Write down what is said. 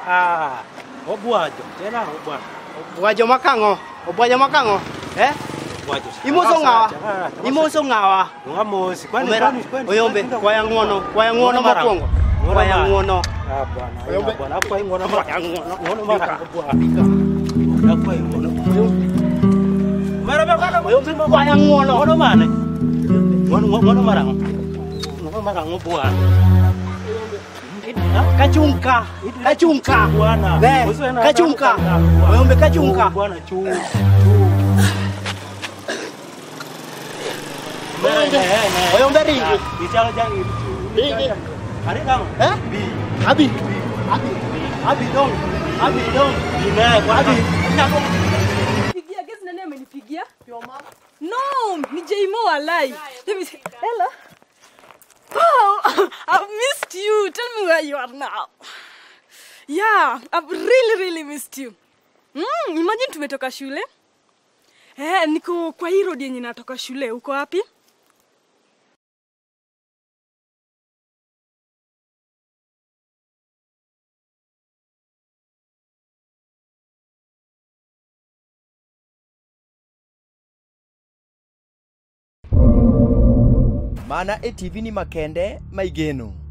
Obuajo. Tena obuajo. Obuajo makango. Obuajo makango. Obuajo. Imoso ngawa. Ngamosi. Kwani oyombe kwa yangono makongo. Kwa yangono. Bwana. Oyombe bwana kwa yangono makongo. Ngono mara obuajo. Kwa yangono. Mara baka oyombe kwa yangono. Ngono mane. Ngono mara. Ngono mara obuajo. Kachunka bwana. Kachunka. Oyombe kachunka. Bwana chu. Oyombe ringi. Bicara jangan. Hari kamu? Abi dong. Gimana? Abi. Pigia, guess nani amenipigia? Your mom? No, ni Jmo walai. Let me say hello. Oh, I've missed you. Tell me where you are now. Yeah, I've really missed you. Imagine tumetoka shule. Niko kwa hii road yenye natoka shule. Uko wapi? Mana TV ni makende maigeno.